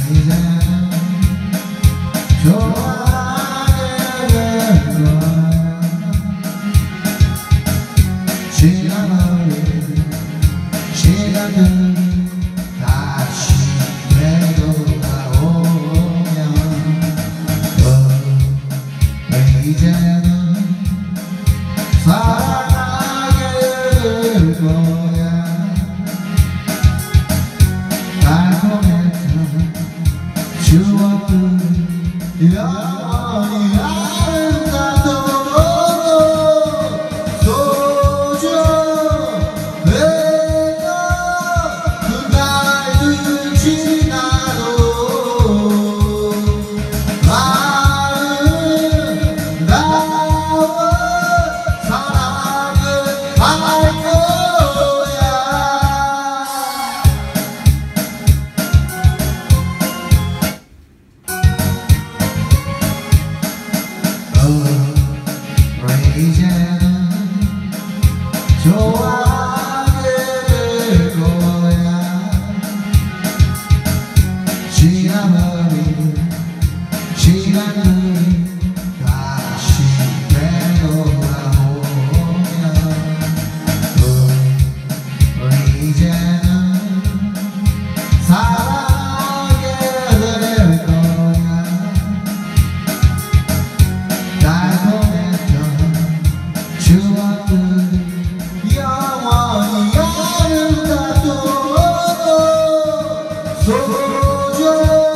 이제는 좋아하게 될 거야. 지나버린 시간들이 다시 되돌아오면 왜 이제는 사랑하게 될 거야. 달콤했던 추억들이 영원히 아름답도록 소중했던 그날들 지나도 아름다워 사랑을 할 거야. 이제는 좋아하게 될 거야. 지나버린 시간들이 다시 되돌아오면 우리 이제는 사랑하게 될 거야. 달콤했던 추억들이 영원히 아름답도록 소중했던